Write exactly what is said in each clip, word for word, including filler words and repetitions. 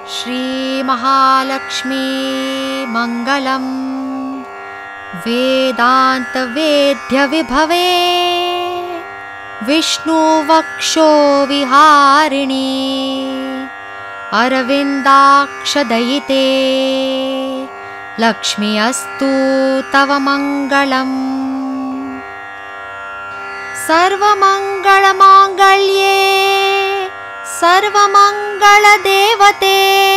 श्री महालक्ष्मी मंगलम् वेदांत वेद्य विभवे विष्णुवक्षो विहारिणी अरविन्दाक्षदयिते लक्ष्मी अस्तु तव मंगलम्। सर्वमंगलमांगल्ये सर्वमंगलदेवते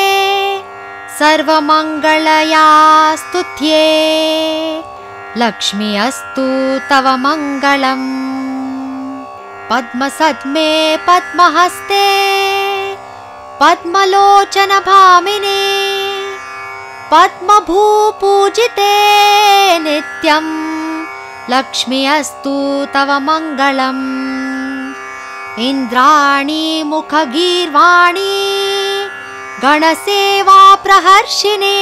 सर्वमंगलयास्तुत्ये लक्ष्मी अस्तु तव मंगलम्। पद्मसद्मे पद्महस्ते पद्मलोचनभामिने पद्मभूपूजिते नित्यं लक्ष्मी अस्तु तव मंगलम्। इन्द्राणी मुखगीर्वाणी गणसेवा प्रहर्षिणे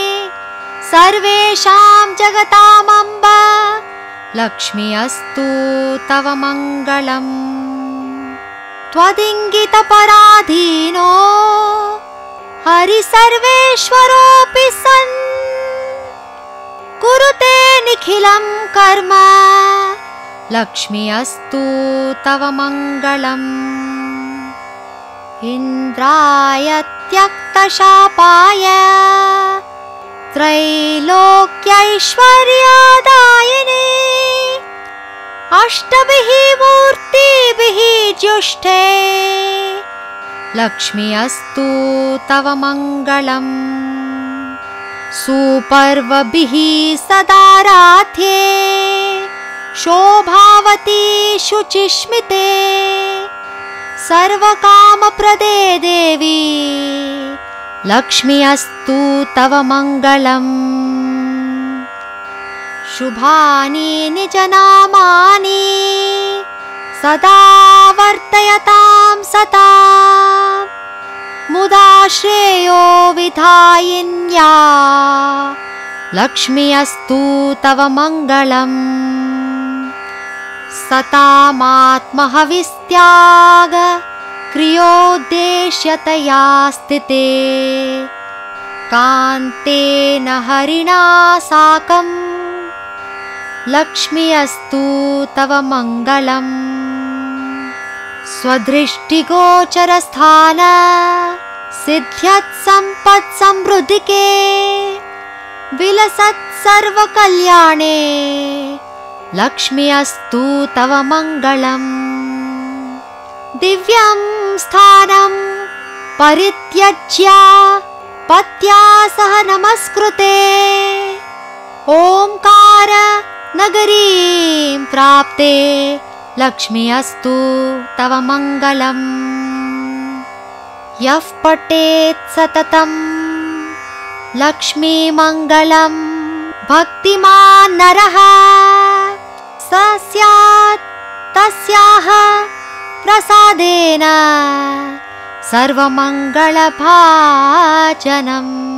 सर्वेषां जगतामम्ब लक्ष्मी अस्तु तव मंगलम्। त्वदिङ्गितपराधीनो हरिसर्वेश्वरोऽपि सन् कुरुते निखिलं कर्म लक्ष्मी अस्तु तव मंगलम्। इन्द्राय त्यक्तशापाय त्रैलोक्यैश्वर्यदायिने अष्टभिः मूर्तिभिः जुष्टे लक्ष्मी अस्तु तव मंगलम्। सुपर्वभिः सदाराध्ये शोभावती शुचिस्मिते सर्वकामप्रदे देवी लक्ष्मी अस्तु तव मंगलम्। शुभानि निजनामानि सदा वर्तयतां सता मुदा श्रेयो विधायिन्या लक्ष्मी अस्तु तव मंगलम्। सतामात्महविस्त्याग क्रियोद्देश्यतया स्थिते कान्तेन हरिणा साकं लक्ष्मी अस्तु तव मंगलम्। स्वदृष्टिगोचरस्थान सिद्ध्यत्सम्पत्समृद्धिके विलसत् सर्वकल्याणे लक्ष्मी अस्तु तव मंगलम्। दिव्यं स्थानं परित्यज्य पत्या सह नमस्कृते ओंकार नगरीं प्राप्ते लक्ष्मी अस्तु तव मंगलम्। यः पठेत् सततं लक्ष्मी मंगलं भक्तिमान् नरः स स्यात् तस्याः प्रसादेन सर्वमंगलभाजनम्।